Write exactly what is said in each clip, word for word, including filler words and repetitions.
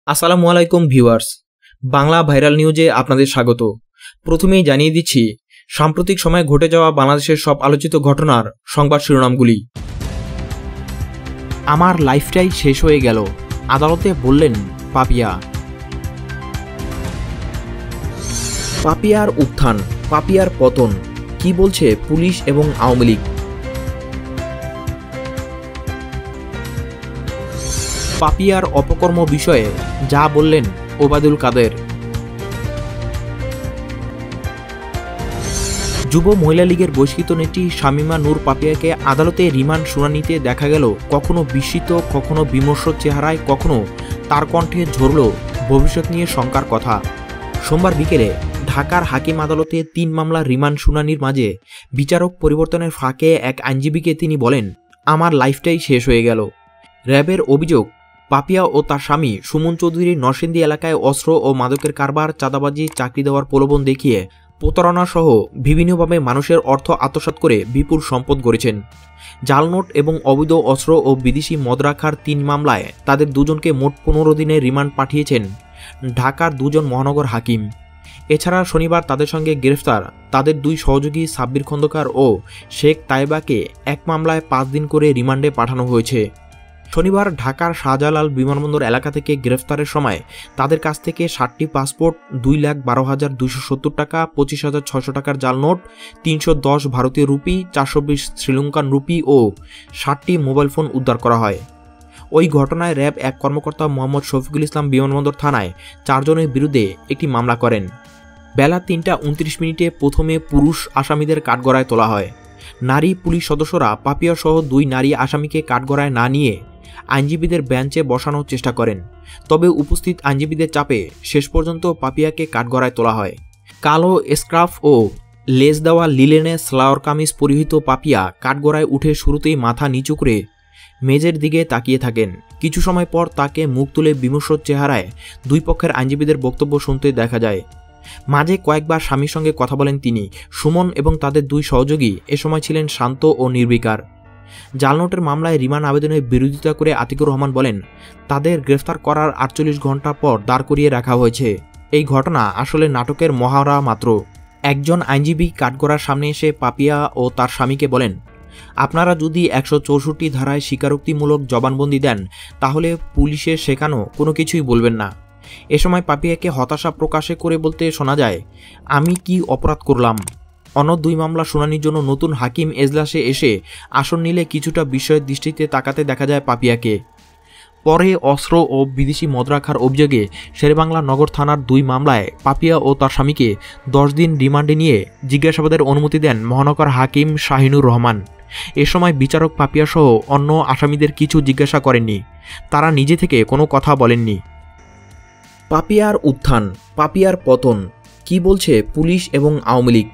আসসালামু আলাইকুম viewers, Bangla viral নিউজে আপনাদের স্বাগত। প্রথমেই জানিয়ে দিচ্ছি সাম্প্রতিক সময়ে ঘটে যাওয়া বাংলাদেশের সব আলোচিত ঘটনার সংবাদ শিরোনামগুলি। আমার লাইফটাই শেষ হয়ে গেল, আদালতে বললেন পাপিয়া। পাপিয়ার উত্থান, পাপিয়ার পতন, কি বলছে পুলিশ এবং আওয়ামী লীগ? পাপিয়ার অপকর্ম বিষয়ে যা বললেন ওবায়দুল কাদের। যুব মহিলা লীগের বহিষ্কৃত নেত্রী শামীমা নূর পাপিয়াকে আদালতে রিমান্ড শুনানিতে দেখা গেল কখনো বিস্মিত, কখনো বিমর্ষ চেহারায়, কখনো তার কণ্ঠে ঝরল ভবিষ্যৎ নিয়ে শঙ্কার কথা। সোমবার বিকেলে ঢাকার হাকিম আদালতে তিন মামলার রিমান্ড শুনানির মাঝে বিচারক পরিবর্তনের ফাঁকে এক আইনজীবীকে তিনি বলেন, আমার লাইফটাই শেষ হয়ে গেল। র্যাবের অভিযোগ, পাপিয়া ও তার স্বামী সুমন চৌধুরী নরসিংদী এলাকায় অস্ত্র ও মাদকের কারবার, চাঁদাবাজি, চাকরি দেওয়ার প্রলোভন দেখিয়ে প্রতারণা সহ বিভিন্নভাবে মানুষের অর্থ আত্মসাৎ করে বিপুল সম্পদ গড়েছেন। জালনোট এবং অবৈধ অস্ত্র ও বিদেশি মদ রাখার তিন মামলায় তাদের দুজনকে মোট পনেরো দিনের রিমান্ড পাঠিয়েছেন ঢাকার দুজন মহানগর হাকিম। এছাড়া শনিবার তাদের সঙ্গে গ্রেফতার তাদের দুই সহযোগী সাব্বির খন্দকার ও শেখ তাইবাকে এক মামলায় পাঁচ দিন করে রিমান্ডে পাঠানো হয়েছে। শনিবার ঢাকার শাহজালাল বিমানবন্দর এলাকা থেকে গ্রেফতারের সময় তাদের কাছ থেকে ষাটটি পাসপোর্ট, দুই লাখ বারো হাজার দুইশো সত্তর টাকা, পঁচিশ হাজার ছয়শো টাকার জাল নোট, তিনশো দশ ভারতীয় রুপি, চারশো বিশ শ্রীলঙ্কান রুপি ও ষাটটি মোবাইল ফোন উদ্ধার করা হয়। ওই ঘটনায় র্যাব এক কর্মকর্তা মোহাম্মদ শফিকুল ইসলাম বিমানবন্দর থানায় চারজনের বিরুদ্ধে একটি মামলা করেন। বেলা তিনটা উনত্রিশ মিনিটে প্রথমে পুরুষ আসামিদের কাঠগড়ায় তোলা হয়। নারী পুলিশ সদস্যরা পাপিয়া সহ দুই নারী আসামিকে কাঠগড়ায় না নিয়ে আইনজীবীদের বেঞ্চে বসানোর চেষ্টা করেন, তবে উপস্থিত আইনজীবীদের চাপে শেষ পর্যন্ত পাপিয়াকে কাঠগড়ায় তোলা হয়। কালো স্কার্ফ ও লেজ দেওয়া লিলেনে স্লাওয়ার কামিজ পরিহিত পাপিয়া কাঠগড়ায় উঠে শুরুতেই মাথা নিচু করে মেজের দিকে তাকিয়ে থাকেন। কিছু সময় পর তাকে মুখ তুলে বিমর্ষ চেহারায় দুই পক্ষের আইনজীবীদের বক্তব্য শুনতে দেখা যায়। মাঝে কয়েকবার স্বামীর সঙ্গে কথা বলেন তিনি। সুমন এবং তাদের দুই সহযোগী এ সময় ছিলেন শান্ত ও নির্বিকার। জালনোটের মামলায় রিমান্ড আবেদনের বিরোধিতা করে আতিকুর রহমান বলেন, তাদের গ্রেফতার করার আটচল্লিশ ঘন্টা পর দাঁড় করিয়ে রাখা হয়েছে। এই ঘটনা আসলে নাটকের মহড়া মাত্র। একজন আইনজীবী কাঠগড়ার সামনে এসে পাপিয়া ও তার স্বামীকে বলেন, আপনারা যদি একশো চৌষট্টি ধারায় স্বীকারোক্তিমূলক জবানবন্দি দেন তাহলে পুলিশের শেখানো কোনো কিছুই বলবেন না। এ সময় পাপিয়াকে হতাশা প্রকাশে করে বলতে শোনা যায়, আমি কি অপরাধ করলাম? অন্য দুই মামলা শুনানির জন্য নতুন হাকিম এজলাসে এসে আসন নিলে কিছুটা বিস্ময়ের দৃষ্টিতে তাকাতে দেখা যায় পাপিয়াকে। পরে অস্ত্র ও বিদেশি মদ রাখার অভিযোগে শেরেবাংলা নগর থানার দুই মামলায় পাপিয়া ও তার স্বামীকে দশ দিন রিমান্ডে নিয়ে জিজ্ঞাসাবাদের অনুমতি দেন মহানগর হাকিম শাহিনুর রহমান। এ সময় বিচারক পাপিয়া সহ অন্য আসামিদের কিছু জিজ্ঞাসা করেননি, তারা নিজে থেকে কোনো কথা বলেননি। পাপিয়ার উত্থান, পাপিয়ার পতন, কি বলছে পুলিশ এবং আওয়ামী লীগ?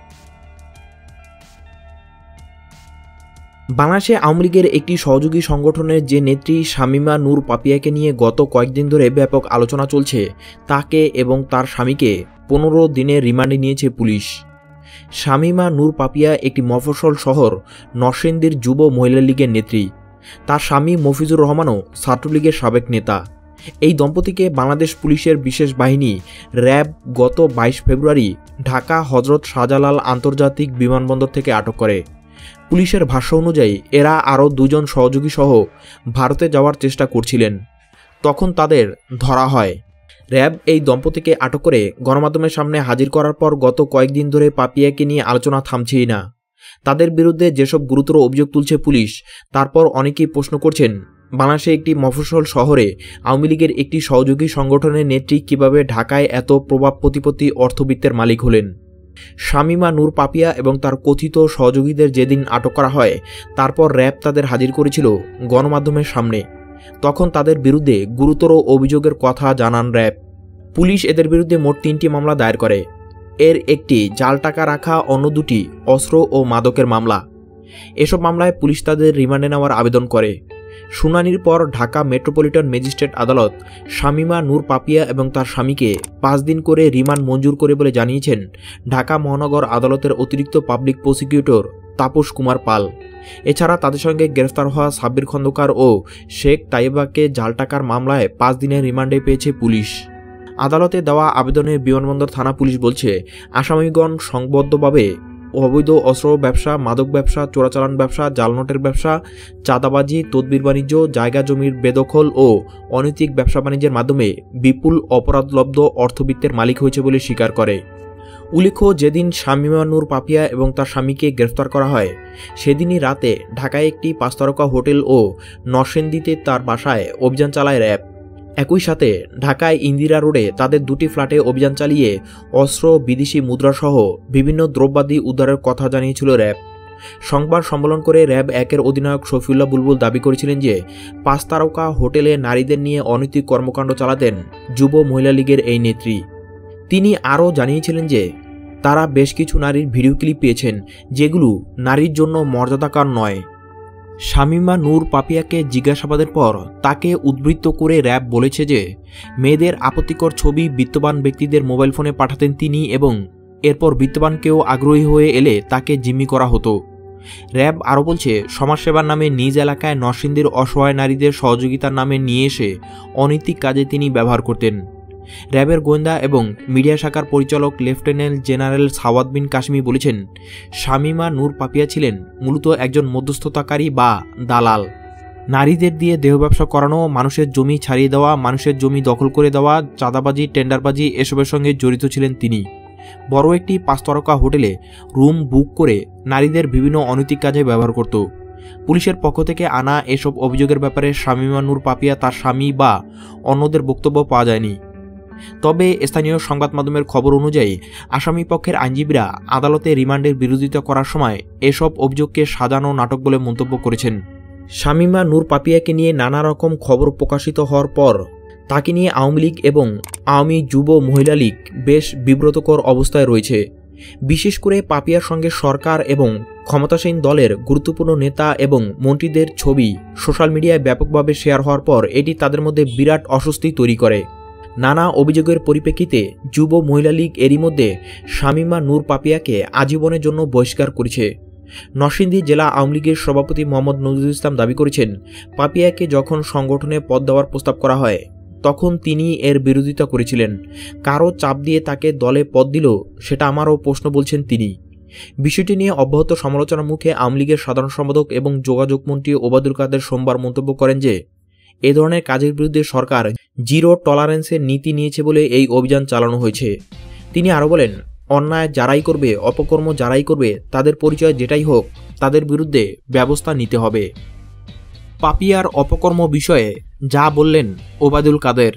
বাংলাদেশে আওয়ামী লীগের একটি সহযোগী সংগঠনের যে নেত্রী শামীমা নূর পাপিয়াকে নিয়ে গত কয়েকদিন ধরে ব্যাপক আলোচনা চলছে, তাকে এবং তার স্বামীকে পনেরো দিনের রিমান্ডে নিয়েছে পুলিশ। শামীমা নূর পাপিয়া একটি মফস্বল শহর নরসিংদীর যুব মহিলা লীগের নেত্রী। তার স্বামী মফিজুর রহমানও ছাত্রলীগের সাবেক নেতা। এই দম্পতিকে বাংলাদেশ পুলিশের বিশেষ বাহিনী র্যাব গত বাইশ ফেব্রুয়ারি ঢাকা হজরত শাহজালাল আন্তর্জাতিক বিমানবন্দর থেকে আটক করে। পুলিশের ভাষ্য অনুযায়ী এরা আরও দুজন সহযোগী সহ ভারতে যাওয়ার চেষ্টা করছিলেন, তখন তাদের ধরা হয়। র্যাব এই দম্পতিকে আটক করে গণমাধ্যমের সামনে হাজির করার পর গত কয়েকদিন ধরে পাপিয়াকে নিয়ে আলোচনা থামছেই না। তাদের বিরুদ্ধে যেসব গুরুতর অভিযোগ তুলছে পুলিশ, তারপর অনেকেই প্রশ্ন করছেন, বাংলাদেশে একটি মফস্বল শহরে আওয়ামী লীগের একটি সহযোগী সংগঠনের নেত্রী কিভাবে ঢাকায় এত প্রভাব প্রতিপত্তি অর্থবিত্তের মালিক হলেন? শামীমা নূর পাপিয়া এবং তার কথিত সহযোগীদের যেদিন আটক করা হয়, তারপর র্যাব তাদের হাজির করেছিল গণমাধ্যমের সামনে। তখন তাদের বিরুদ্ধে গুরুতর অভিযোগের কথা জানান র্যাব। পুলিশ এদের বিরুদ্ধে মোট তিনটি মামলা দায়ের করে। এর একটি জাল টাকা রাখা, অন্য দুটি অস্ত্র ও মাদকের মামলা। এসব মামলায় পুলিশ তাদের রিমান্ডে নেওয়ার আবেদন করে। শুনানির পর ঢাকা মেট্রোপলিটন ম্যাজিস্ট্রেট আদালত শামীমা নূর পাপিয়া এবং তার স্বামীকে পাঁচ দিন করে রিমান্ড মঞ্জুর করে বলে জানিয়েছেন ঢাকা মহানগর আদালতের অতিরিক্ত পাবলিক প্রসিকিউটর তাপস কুমার পাল। এছাড়া তাদের সঙ্গে গ্রেফতার হওয়া সাব্বির খন্দকার ও শেখ তাইবাকে জাল টাকার মামলায় পাঁচ দিনের রিমান্ডে পেয়েছে পুলিশ। আদালতে দেওয়া আবেদনে বিমানবন্দর থানা পুলিশ বলছে, আসামিগণ সংবদ্ধভাবে অবৈধ অস্ত্র ব্যবসা, মাদক ব্যবসা, চোরাচালান ব্যবসা, জাল নোটের ব্যবসা, চাঁদাবাজি, তদবির বাণিজ্য, জায়গা জমির বেদখল ও অনৈতিক ব্যবসা বাণিজ্যের মাধ্যমে বিপুল অপরাধলব্ধ অর্থবিত্তের মালিক হয়েছে বলে স্বীকার করে। উল্লেখ্য, যেদিন শামীমা নূর পাপিয়া এবং তার স্বামীকে গ্রেফতার করা হয় সেদিনই রাতে ঢাকায় একটি পাঁচতারকা হোটেল ও নরসিংদীতে তার বাসায় অভিযান চালায় র্যাব। একই সাথে ঢাকায় ইন্দিরা রোডে তাদের দুটি ফ্ল্যাটে অভিযান চালিয়ে অস্ত্র, বিদেশি মুদ্রাসহ বিভিন্ন দ্রব্যাদি উদ্ধারের কথা জানিয়েছিল র্যাব। সংবাদ সম্মেলন করে র্যাব একের অধিনায়ক শফিউল্লাহ বুলবুল দাবি করেছিলেন যে পাঁচ তারকা হোটেলে নারীদের নিয়ে অনৈতিক কর্মকাণ্ড চালাতেন যুব মহিলা লীগের এই নেত্রী। তিনি আরও জানিয়েছিলেন যে তারা বেশ কিছু নারীর ভিডিও ক্লিপ পেয়েছেন যেগুলো নারীর জন্য মর্যাদাকর নয়। শামীমা নূর পাপিয়াকে জিজ্ঞাসাবাদের পর তাকে উদ্ধৃত করে র্যাব বলেছে যে মেয়েদের আপত্তিকর ছবি বিত্তবান ব্যক্তিদের মোবাইল ফোনে পাঠাতেন তিনি এবং এরপর বিত্তবান কেউ আগ্রহী হয়ে এলে তাকে জিম্মি করা হতো। র্যাব আরও বলছে, সমাজসেবার নামে নিজ এলাকায় নরসিংদীর অসহায় নারীদের সহযোগিতার নামে নিয়ে এসে অনৈতিক কাজে তিনি ব্যবহার করতেন। র্যাবের গোয়েন্দা এবং মিডিয়া শাখার পরিচালক লেফটেন্যান্ট জেনারেল সাওয়াদ বিন কাশমি বলেছেন, শামীমা নূর পাপিয়া ছিলেন মূলত একজন মধ্যস্থতাকারী বা দালাল। নারীদের দিয়ে দেহ ব্যবসা করানো, মানুষের জমি ছাড়িয়ে দেওয়া, মানুষের জমি দখল করে দেওয়া, চাঁদাবাজি, টেন্ডারবাজি এসবের সঙ্গে জড়িত ছিলেন তিনি। বড় একটি পাঁচতারকা হোটেলে রুম বুক করে নারীদের বিভিন্ন অনৈতিক কাজে ব্যবহার করত। পুলিশের পক্ষ থেকে আনা এসব অভিযোগের ব্যাপারে শামীমা নূর পাপিয়া, তার স্বামী বা অন্যদের বক্তব্য পাওয়া যায়নি। তবে স্থানীয় সংবাদ মাধ্যমের খবর অনুযায়ী আসামি পক্ষের আইনজীবীরা আদালতে রিমান্ডের বিরোধিতা করার সময় এসব অভিযোগকে সাজানো নাটক বলে মন্তব্য করেছেন। শামীমা নূর পাপিয়াকে নিয়ে নানা রকম খবর প্রকাশিত হওয়ার পর তাকে নিয়ে আওয়ামী লীগ এবং আওয়ামী যুব মহিলা লীগ বেশ বিব্রতকর অবস্থায় রয়েছে। বিশেষ করে পাপিয়ার সঙ্গে সরকার এবং ক্ষমতাসীন দলের গুরুত্বপূর্ণ নেতা এবং মন্ত্রীদের ছবি সোশ্যাল মিডিয়ায় ব্যাপকভাবে শেয়ার হওয়ার পর এটি তাদের মধ্যে বিরাট অস্বস্তি তৈরি করে। নানা অভিযোগের পরিপ্রেক্ষিতে যুব মহিলা লীগ এরই মধ্যে শামীমা নূর পাপিয়াকে আজীবনের জন্য বহিষ্কার করেছে। নরসিংদী জেলা আওয়ামী লীগের সভাপতি মোহাম্মদ নজরুল ইসলাম দাবি করেছেন, পাপিয়াকে যখন সংগঠনে পদ দেওয়ার প্রস্তাব করা হয় তখন তিনি এর বিরোধিতা করেছিলেন। কারো চাপ দিয়ে তাকে দলে পদ দিল সেটা আমারও প্রশ্ন, বলছেন তিনি। বিষয়টি নিয়ে অব্যাহত সমালোচনার মুখে আওয়ামী লীগের সাধারণ সম্পাদক এবং যোগাযোগ মন্ত্রী ওবায়দুল কাদের সোমবার মন্তব্য করেন যে এ ধরনের কাজের বিরুদ্ধে সরকার জিরো টলারেন্সের নীতি নিয়েছে বলে এই অভিযান চালানো হয়েছে। তিনি আরও বলেন, অন্যায় যারাই করবে, অপকর্ম যারাই করবে, তাদের পরিচয় যেটাই হোক, তাদের বিরুদ্ধে ব্যবস্থা নিতে হবে। পাপিয়ার অপকর্ম বিষয়ে যা বললেন ওবায়দুল কাদের।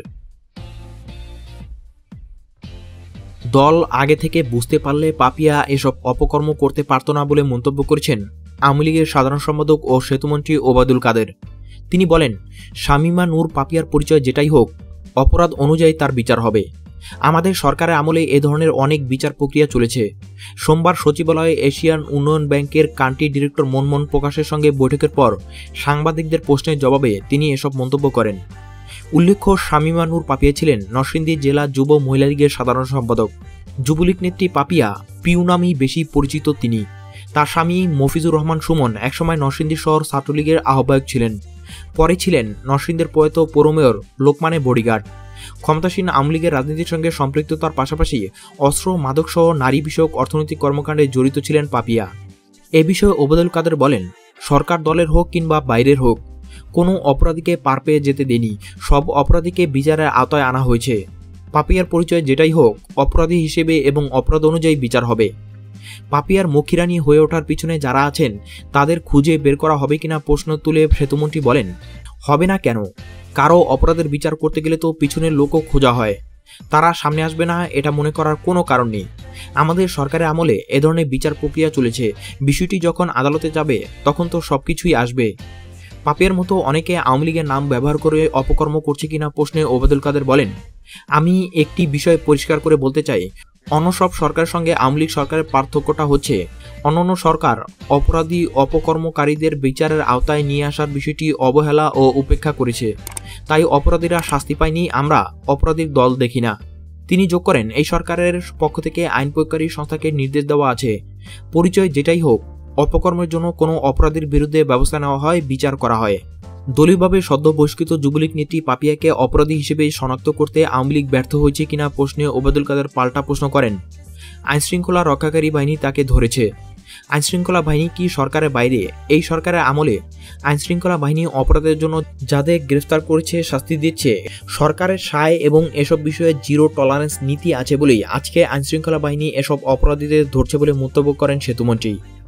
দল আগে থেকে বুঝতে পারলে পাপিয়া এসব অপকর্ম করতে পারত না বলে মন্তব্য করেছেন আওয়ামী লীগের সাধারণ সম্পাদক ও সেতুমন্ত্রী ওবায়দুল কাদের। তিনি বলেন, শামীমা নূর পাপিয়ার পরিচয় যেটাই হোক, অপরাধ অনুযায়ী তার বিচার হবে। আমাদের সরকারের আমলে এ ধরনের অনেক বিচার প্রক্রিয়া চলেছে। সোমবার সচিবালয়ে এশিয়ান উন্নয়ন ব্যাংকের কান্ট্রি ডিরেক্টর মনমোহন প্রকাশের সঙ্গে বৈঠকের পর সাংবাদিকদের প্রশ্নের জবাবে তিনি এসব মন্তব্য করেন। উল্লেখ্য, শামীমা নূর পাপিয়া ছিলেন নরসিংদী জেলা যুব মহিলা লীগের সাধারণ সম্পাদক। যুবলীগ নেত্রী পাপিয়া পিউ নামেই বেশি পরিচিত তিনি। তার স্বামী মফিজুর রহমান সুমন একসময় নরসিংদী শহর ছাত্রলীগের আহ্বায়ক ছিলেন। পরে ছিলেন নরসিংদীর প্রয়াত পৌর মেয়র লোকমানের বডিগার্ড। ক্ষমতাসীন আওয়ামী লীগের রাজনীতির সঙ্গে সম্পৃক্ততার পাশাপাশি অস্ত্র, মাদকসহ নারী বিষয়ক অর্থনৈতিক কর্মকাণ্ডে জড়িত ছিলেন পাপিয়া। এ বিষয়ে ওবায়দুল কাদের বলেন, সরকার দলের হোক কিংবা বাইরের হোক, কোনো অপরাধীকে পার পেয়ে যেতে দেনি। সব অপরাধীকে বিচারের আওতায় আনা হয়েছে। পাপিয়ার পরিচয় যেটাই হোক, অপরাধী হিসেবে এবং অপরাধ অনুযায়ী বিচার হবে। পাপিয়ার মুখিরানি হয়ে ওঠার পিছনে যারা আছেন তাদের খুঁজে বের করা হবে কিনা প্রশ্ন তুলে সেতুমন্ত্রী বলেন, হবে না কেন? কারো অপরাধের বিচার করতে গেলে তো পিছনের লোকও খোঁজা হয়। তারা সামনে আসবে না এটা মনে করার কোনো কারণ নেই। আমাদের সরকারের আমলে এ ধরনের বিচার প্রক্রিয়া চলেছে। বিষয়টি যখন আদালতে যাবে তখন তো সবকিছুই আসবে। পাপিয়ার মতো অনেকে আওয়ামী লীগের নাম ব্যবহার করে অপকর্ম করছে কিনা প্রশ্নে ওবায়দুল কাদের বলেন, আমি একটি বিষয় পরিষ্কার করে বলতে চাই, অন্য সব সরকারের সঙ্গে আওয়ামী লীগ সরকারের পার্থক্যটা হচ্ছে অন্যান্য সরকার অপরাধী অপকর্মকারীদের বিচারের আওতায় নিয়ে আসার বিষয়টি অবহেলা ও উপেক্ষা করেছে। তাই অপরাধীরা শাস্তি পায়নি, আমরা অপরাধীর দল দেখি না। তিনি যোগ করেন, এই সরকারের পক্ষ থেকে আইন প্রয়োগকারী সংস্থাকে নির্দেশ দেওয়া আছে, পরিচয় যেটাই হোক, অপকর্মের জন্য কোনো অপরাধীর বিরুদ্ধে ব্যবস্থা নেওয়া হয়, বিচার করা হয়। দলীয়ভাবে সদ্য বহিষ্কৃত যুবলীগ নেত্রী পাপিয়াকে অপরাধী হিসেবে শনাক্ত করতে আওয়ামী লীগ ব্যর্থ হয়েছে কিনা প্রশ্নে ওবায়দুল কাদের পাল্টা প্রশ্ন করেন, আইনশৃঙ্খলা রক্ষাকারী বাহিনী তাকে ধরেছে। আইনশৃঙ্খলা বাহিনী কি সরকারের বাইরে? এই সরকারের আমলে আইনশৃঙ্খলা বাহিনী অপরাধের জন্য যাদের গ্রেফতার করেছে, শাস্তি দিচ্ছে। সরকারের সায় এবং এসব বিষয়ে জিরো টলারেন্স নীতি আছে বলেই আজকে আইনশৃঙ্খলা বাহিনী এসব অপরাধীদের ধরছে বলে মন্তব্য করেন সেতুমন্ত্রী।